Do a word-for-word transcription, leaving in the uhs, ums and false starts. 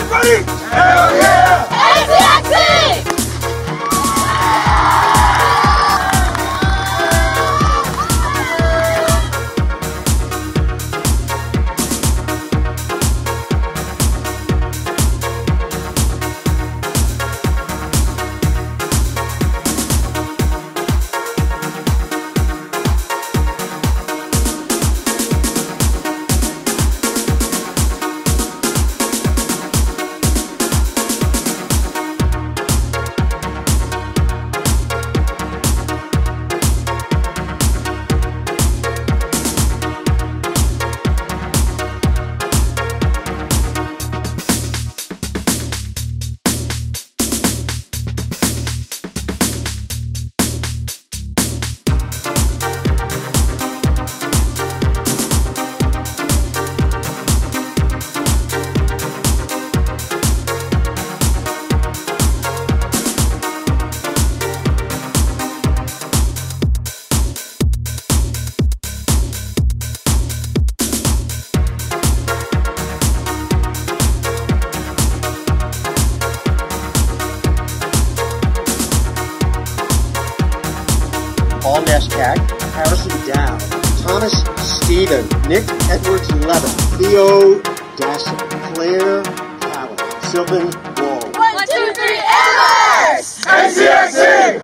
Everybody? Hell yeah! N E S C A C! Paul NESCAC, Harrison Dow, Thomas Stephen, Nick Edwards Levin, Theo Dassett, Claire Callan, Sylvan Wall. One, two, three, Amherst! N C A C!